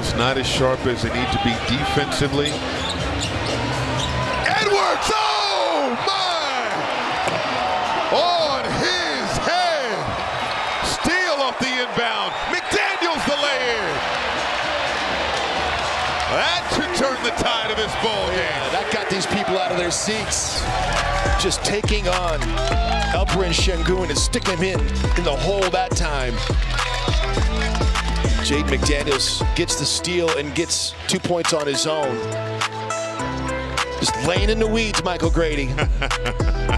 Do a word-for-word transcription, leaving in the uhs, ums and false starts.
Just not as sharp as they need to be defensively. Edwards! Oh, my! On his head! Steal off the inbound. McDaniels the lay-in. That should turn the tide of this ball game. Yeah, that got these people out of their seats. Just taking on Alperen Sengun and sticking him in in the hole that time. Jaden McDaniels gets the steal and gets two points on his own. Just laying in the weeds, Michael Grady.